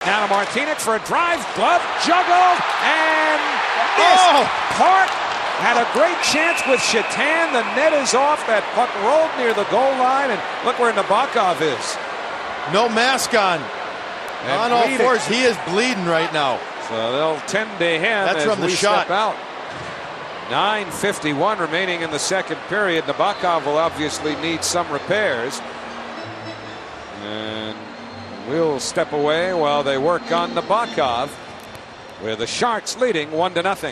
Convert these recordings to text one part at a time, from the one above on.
Now to Martinic for a drive, glove juggled, and Park had a great chance with Shatan. The net is off. That puck rolled near the goal line, and look where Nabokov is. No mask on. On all fours, he is bleeding right now. So they'll tend to him. That's from the shot. Step out. 9:51 remaining in the second period. Nabokov will obviously need some repairs. And we'll step away while they work on Nabokov, with the Sharks leading 1-0.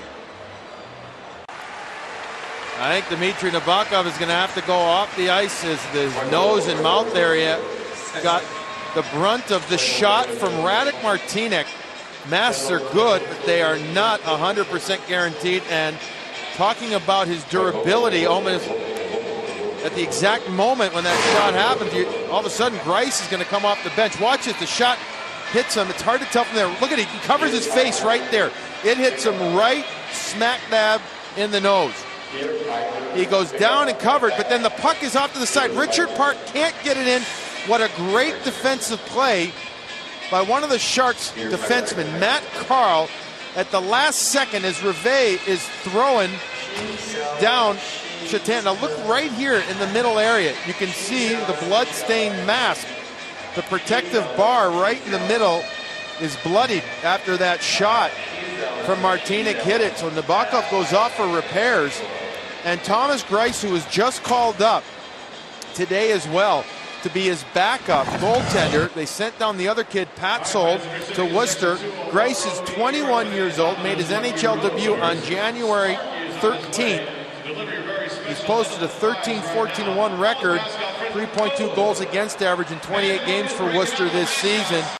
I think Dmitry Nabokov is going to have to go off the ice. His nose and mouth area got the brunt of the shot from Radek Martinic. Masks are good, but they are not 100% guaranteed. And talking about his durability, almost at the exact moment when that shot happens, all of a sudden Greiss is going to come off the bench. Watch it, the shot hits him. It's hard to tell from there. Look at it, he covers his face right there. It hits him right smack dab in the nose. He goes down and covered, but then the puck is off to the side. Richard Park can't get it in. What a great defensive play by one of the Sharks defensemen, Matt Carl, at the last second as Rivet is throwing down Shatan. Now look right here in the middle area. You can see the blood-stained mask. The protective bar right in the middle is bloodied after that shot from Martinic hit it. So Nabokov goes off for repairs. And Thomas Greiss, who was just called up today as well to be his backup goaltender. They sent down the other kid, Patzold, to Worcester. Greiss is 21 years old, made his NHL debut on January 13th. He's posted a 13-14-1 record, 3.2 goals against average in 28 games for Worcester this season.